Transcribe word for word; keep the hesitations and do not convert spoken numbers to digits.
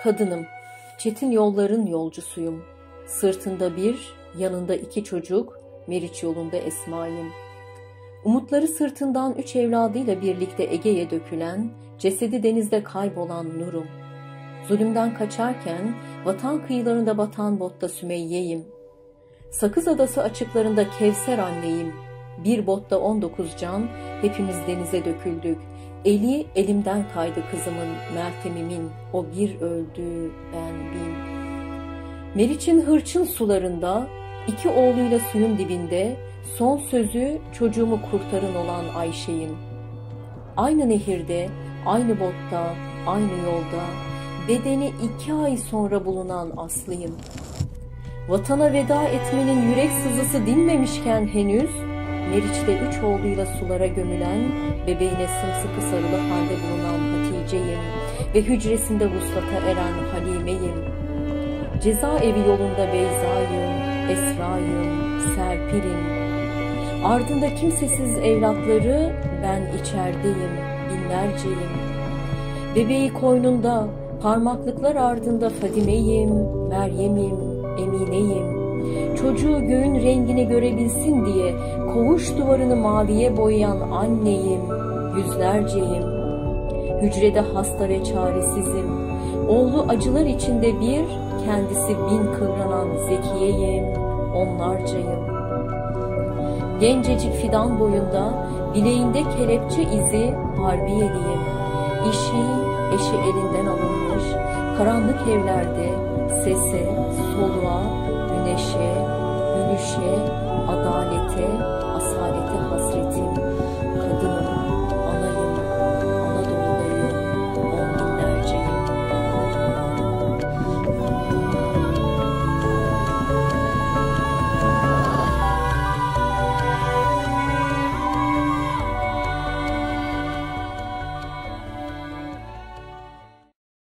Kadınım, çetin yolların yolcusuyum. Sırtında bir, yanında iki çocuk, Meriç yolunda Esma'yım. Umutları sırtından üç evladıyla birlikte Ege'ye dökülen, cesedi denizde kaybolan Nur'um. Zulümden kaçarken vatan kıyılarında batan botta Sümeyye'yim. Sakız Adası açıklarında Kevser anneyim. Bir botta on dokuz can, hepimiz denize döküldük. Eli elimden kaydı kızımın, Meltem'imin, o bir öldü, ben bin. Meriç'in hırçın sularında, iki oğluyla suyun dibinde, son sözü çocuğumu kurtarın olan Ayşe'yim. Aynı nehirde, aynı botta, aynı yolda, bedeni iki ay sonra bulunan Aslı'yım. Vatana veda etmenin yürek sızısı dinmemişken henüz, Meriç'te üç oğluyla sulara gömülen, bebeğine sımsıkı sarılı halde bulunan Hatice'yim ve hücresinde vuslata eren Halime'yim. Cezaevi yolunda Beyza'yım, Esra'yım, Serpil'im. Ardında kimsesiz evlatları, ben içerideyim, binlerceyim. Bebeği koynunda, parmaklıklar ardında Fadime'yim, Meryem'im, Emine'yim. Çocuğu göğün rengini görebilsin diye koğuş duvarını maviye boyayan anneyim, yüzlerceyim. Hücrede hasta ve çaresizim. Oğlu acılar içinde bir, kendisi bin kıvranan Zekiye'yim, onlarcayım. Gencecik fidan boyunda, bileğinde kelepçe izi Harbiyeliyim. İşi, eşi elinden alınmış, karanlık evlerde sese, soluğa, güneşe, gülüşe, adalete, asalete hasret.